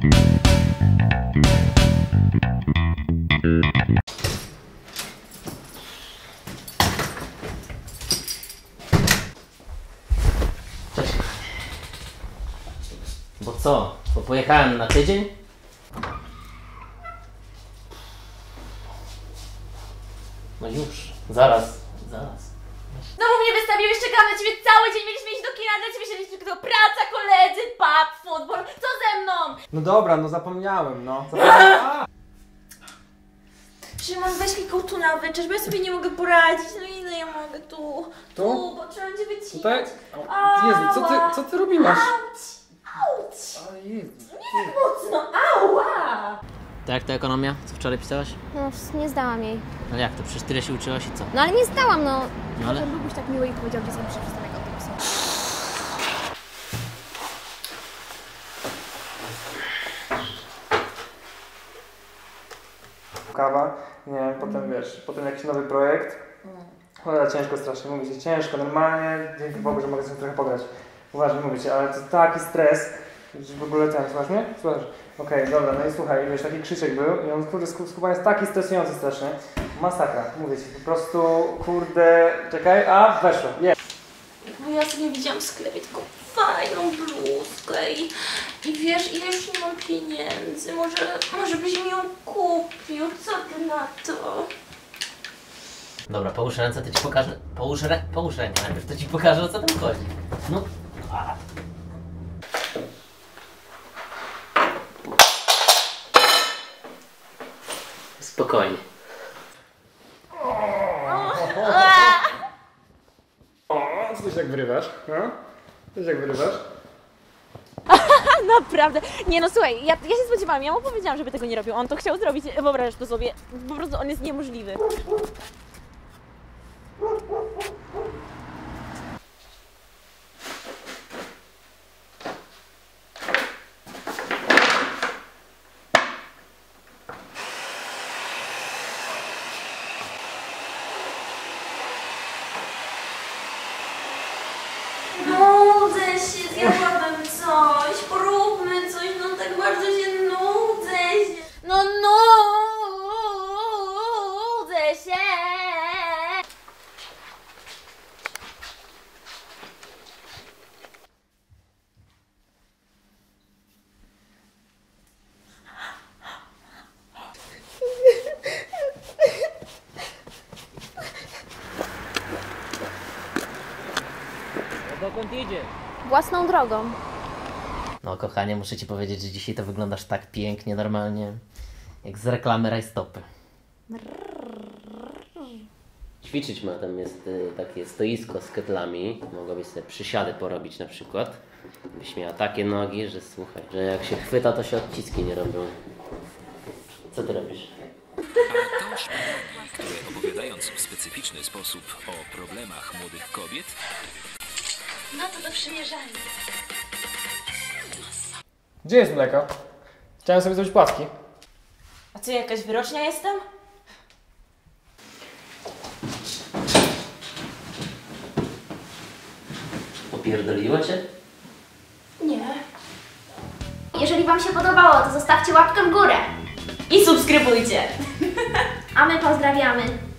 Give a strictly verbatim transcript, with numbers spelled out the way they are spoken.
Cześć. Bo co? Bo pojechałem na tydzień? No już, zaraz, zaraz. Znowu mnie wystawiłeś, czekam na ciebie cały dzień, mieliśmy iść do kina, dla ciebie się tylko praca, koledzy, pub, futbol, co ze mną? No dobra, no zapomniałem, no. Zapomniałem. Szymon, weź mi tu na wyczerz, bo ja sobie nie mogę poradzić, no ile ja mogę tu? Tu? Tu, bo trzeba będzie wycinać. Tutaj? O, Jezu, co ty, co ty robiłaś? Auć, auć, O Jezu. nie tak mocno, ała! To jak ta ekonomia, co wczoraj pisałaś? No, nie zdałam jej. No jak to? Przecież tyle się uczyłaś i co? No ale nie zdałam, no. No ale... Byłbyś tak miły i powiedział, gdzie są przystanek autobusu. Kawa, nie, potem wiesz, potem jakiś nowy projekt. Cholera, ciężko strasznie, mówię ci, ciężko, normalnie, dzięki Bogu, że mogę sobie trochę pograć. Uważaj, mówię ci, ale to taki stres, że w ogóle ten, słuchasz mnie? Słuchasz? Okej, okay, dobra, no i słuchaj, wiesz, taki krzysiek był i on, kurde, skupa jest taki stresujący strasznie. Masakra, mówię ci, po prostu, kurde, czekaj, a, weszło, jest. Bo ja sobie widziałam w sklepie taką fajną bluzkę i, i wiesz, ja już nie mam pieniędzy, może, może byś mi ją kupił, co ty na to? Dobra, połóż ręce, to ci pokażę. Połóż, rę... połóż rękę najpierw, to ci pokażę, o co tam chodzi. No. A. Spokojnie. O, co ty się jak wyrywasz? No? Co ty się jak wyrywasz? Naprawdę, nie no słuchaj, ja, ja się spodziewałam, ja mu powiedziałam, żeby tego nie robił, on to chciał zrobić, wyobraź to sobie, po prostu on jest niemożliwy. Nudzę się, zjadłabym coś, poróbmy coś, no tak bardzo się nudzę się. No nudzę się. Dokąd idzie? Własną drogą. No kochanie, muszę ci powiedzieć, że dzisiaj to wyglądasz tak pięknie, normalnie, jak z reklamy rajstopy. Ćwiczyć ma, tam jest y, takie stoisko z ketlami, mogłabyś sobie przysiady porobić na przykład. Byś miała takie nogi, że słuchaj, że jak się chwyta, to się odciski nie robią. Co ty robisz? A to szpitali, które opowiadając w specyficzny sposób o problemach młodych kobiet. No to do przymierzania. Gdzie jest mleko? Chciałem sobie zrobić płatki. A co, jakaś wyrocznia jestem? Opierdoliło cię? Nie. Jeżeli wam się podobało, to zostawcie łapkę w górę. I subskrybujcie. A my pozdrawiamy.